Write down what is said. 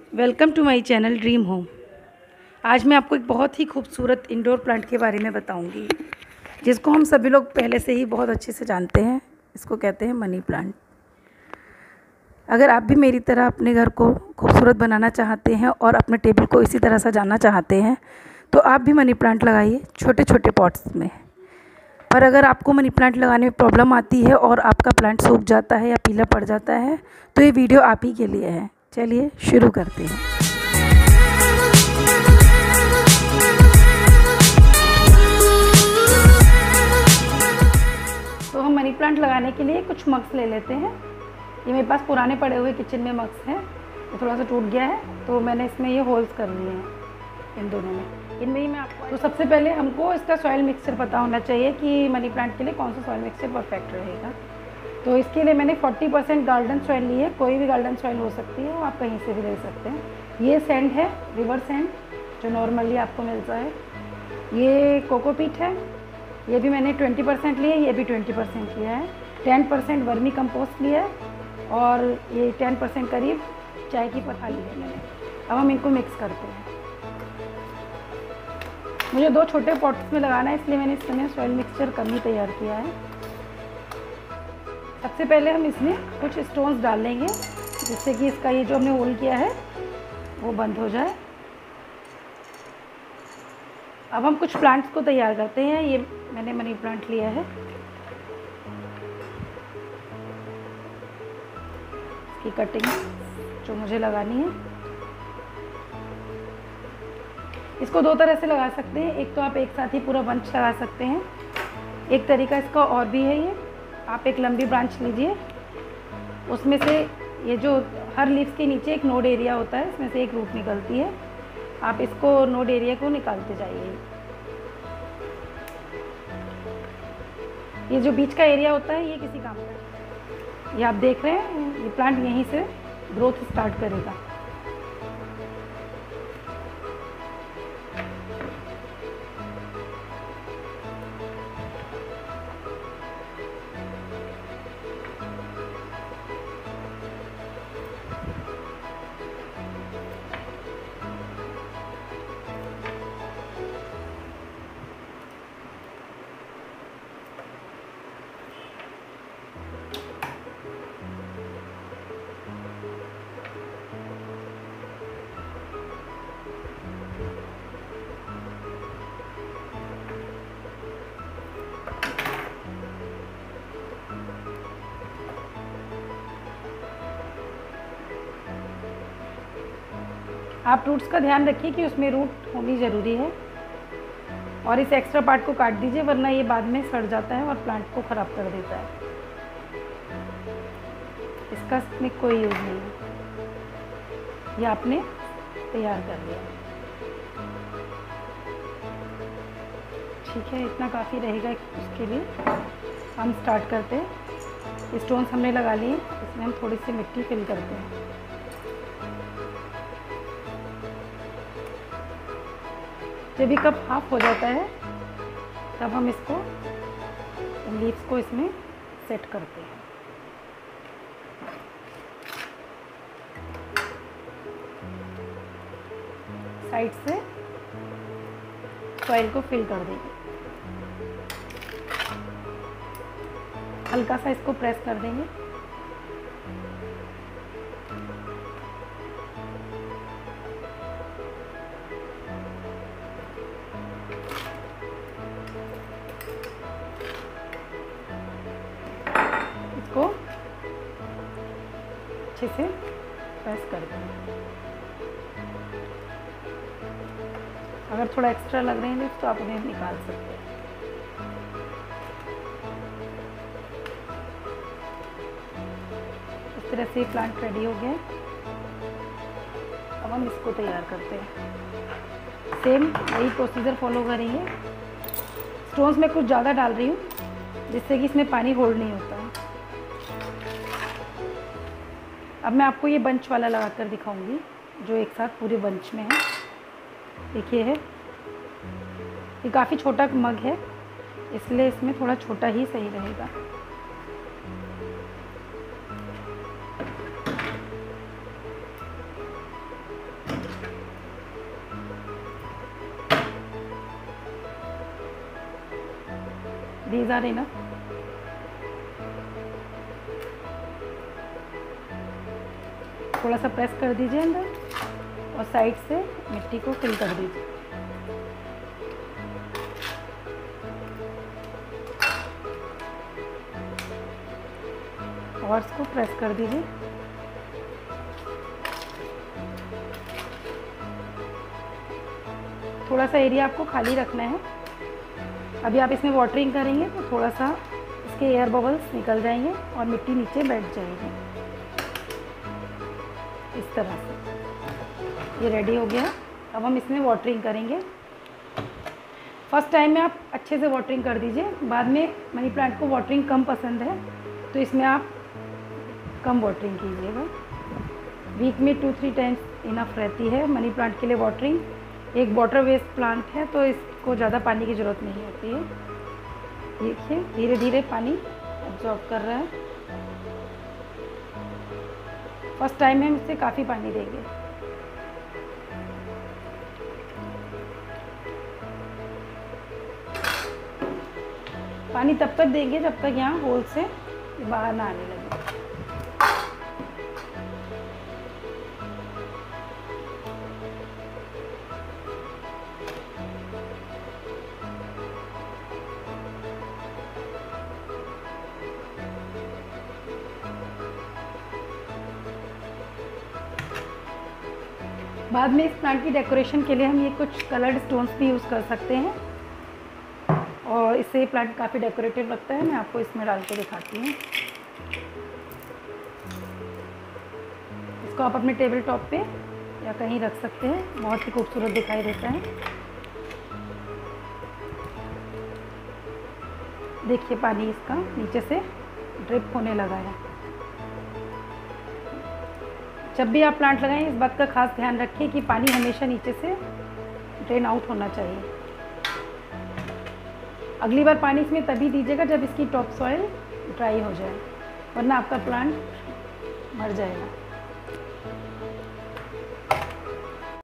Welcome to my channel dream home. आज मैं आपको एक बहुत ही खूबसूरत इंडोर प्लांट के बारे में बताऊंगी, जिसको हम सभी लोग पहले से ही बहुत अच्छे से जानते हैं। इसको कहते हैं मनी प्लांट। अगर आप भी मेरी तरह अपने घर को खूबसूरत बनाना चाहते हैं और अपने टेबल को इसी तरह सजाना चाहते हैं, तो आप भी मनी प्लांट लगाइए छोटे छोटे पॉट्स में। पर अगर आपको मनी प्लांट लगाने में प्रॉब्लम आती है और आपका प्लांट सूख जाता है या पीला पड़ जाता है, तो ये वीडियो आप ही के लिए है। चलिए शुरू करते हैं। तो हम मनी प्लांट लगाने के लिए कुछ मग्स ले लेते हैं। ये मेरे पास पुराने पड़े हुए किचन में मग्स हैं। ये थोड़ा सा टूट गया है, तो मैंने इसमें ये होल्स कर लिए हैं इन दोनों में। इनमें ही मैं आपको, तो सबसे पहले हमको इसका सॉइल मिक्सचर पता होना चाहिए कि मनी प्लांट के लिए कौन सा सॉइल मिक्सचर परफेक्ट रहेगा। तो इसके लिए मैंने 40% गार्डन सॉइल ली है। कोई भी गार्डन सॉइल हो सकती है, वो आप कहीं से भी ले सकते हैं। ये सैंड है, रिवर सैंड, जो नॉर्मली आपको मिलता है। ये कोकोपीट है, ये भी मैंने 20% लिया है। ये भी 20% लिया है। 10% वर्मी कंपोस्ट लिया है और ये 10% करीब चाय की पत्ता ली है मैंने। अब हम इनको मिक्स करते हैं। मुझे 2 छोटे पॉट्स में लगाना है, इसलिए मैंने इस समय सॉइल मिक्सचर कम ही तैयार किया है। सबसे पहले हम इसमें कुछ स्टोन्स डाल लेंगे, जिससे कि इसका ये जो हमने होल किया है वो बंद हो जाए। अब हम कुछ प्लांट्स को तैयार करते हैं। ये मैंने मनी प्लांट लिया है, इसकी कटिंग जो मुझे लगानी है। इसको 2 तरह से लगा सकते हैं। एक तो आप एक साथ ही पूरा बंच लगा सकते हैं। एक तरीका इसका और भी है। ये आप एक लंबी ब्रांच लीजिए, उसमें से ये जो हर लीव्स के नीचे एक नोड एरिया होता है, इसमें से एक रूट निकलती है। आप इसको नोड एरिया को निकालते जाइए। ये जो बीच का एरिया होता है, ये किसी काम का, ये आप देख रहे हैं, ये प्लांट यहीं से ग्रोथ स्टार्ट करेगा। आप रूट्स का ध्यान रखिए कि उसमें रूट होनी ज़रूरी है, और इस एक्स्ट्रा पार्ट को काट दीजिए, वरना ये बाद में सड़ जाता है और प्लांट को ख़राब कर देता है। इसका इसमें कोई यूज़ नहीं है। ये आपने तैयार कर लिया, ठीक है। इतना काफ़ी रहेगा उसके लिए। हम स्टार्ट करते हैं। स्टोन्स हमने लगा लिए, इसमें हम थोड़ी सी मिट्टी फिल करते हैं। जब ये कप हाफ हो जाता है, तब हम इसको, इन लीव्स को इसमें सेट करते हैं। साइड से सॉइल को फिल कर देंगे। हल्का सा इसको प्रेस कर देंगे। इसको अच्छे से प्रेस कर देंगे। अगर थोड़ा एक्स्ट्रा लग रहे हैं तो आप उन्हें निकाल सकते हैं। इस तरह से प्लांट रेडी हो गया। अब हम इसको तैयार करते हैं। सेम वही प्रोसीजर फॉलो करेंगे। स्टोन्स में कुछ ज़्यादा डाल रही हूँ, जिससे कि इसमें पानी होल्ड नहीं होता है। अब मैं आपको ये बंच वाला लगा कर दिखाऊंगी, जो एक साथ पूरे बंच में है। देखिए है, ये काफ़ी छोटा मग है, इसलिए इसमें थोड़ा छोटा ही सही रहेगा। These are enough. थोड़ा सा प्रेस कर दीजिए अंदर और साइड से मिट्टी को फिल कर दीजिए। और इसको प्रेस कर दीजिए। थोड़ा सा एरिया आपको खाली रखना है। अभी आप इसमें वाटरिंग करेंगे तो थोड़ा सा इसके एयर बबल्स निकल जाएंगे और मिट्टी नीचे बैठ जाएगी इस तरह से। ये रेडी हो गया। अब हम इसमें वाटरिंग करेंगे। फर्स्ट टाइम में आप अच्छे से वाटरिंग कर दीजिए। बाद में मनी प्लांट को वाटरिंग कम पसंद है तो इसमें आप कम वाटरिंग कीजिएगा। वीक में 2-3 टाइम्स इनफ रहती है मनी प्लांट के लिए वाटरिंग। एक वाटर वेस्ट प्लांट है तो इसको ज़्यादा पानी की ज़रूरत नहीं होती है। देखिए धीरे धीरे पानी एब्जॉर्ब कर रहा है। फर्स्ट टाइम में हम इससे काफ़ी पानी देंगे। पानी तब तक देंगे जब तक यहाँ होल से बाहर ना आने लगे। बाद में इस प्लांट की डेकोरेशन के लिए हम ये कुछ कलर्ड स्टोन्स भी यूज़ कर सकते हैं और इससे प्लांट काफ़ी डेकोरेटिव लगता है। मैं आपको इसमें डाल के दिखाती हूँ। इसको आप अपने टेबल टॉप पे या कहीं रख सकते हैं, बहुत ही खूबसूरत दिखाई देता है। देखिए पानी इसका नीचे से ड्रिप होने लगा है। जब भी आप प्लांट लगाएं इस बात का खास ध्यान रखें कि पानी हमेशा नीचे से ड्रेन आउट होना चाहिए। अगली बार पानी इसमें तभी दीजिएगा जब इसकी टॉप सॉइल ड्राई हो जाए, वरना आपका प्लांट मर जाएगा।